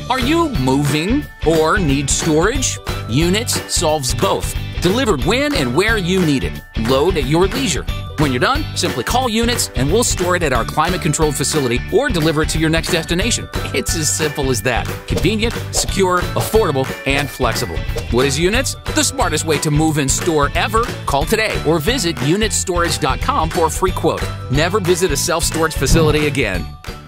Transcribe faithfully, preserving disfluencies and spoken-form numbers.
Are you moving or need storage? Units solves both. Delivered when and where you need it. Load at your leisure. When you're done, simply call Units and we'll store it at our climate-controlled facility or deliver it to your next destination. It's as simple as that. Convenient, secure, affordable, and flexible. What is Units? The smartest way to move and store ever. Call today or visit unit storage dot com for a free quote. Never visit a self-storage facility again.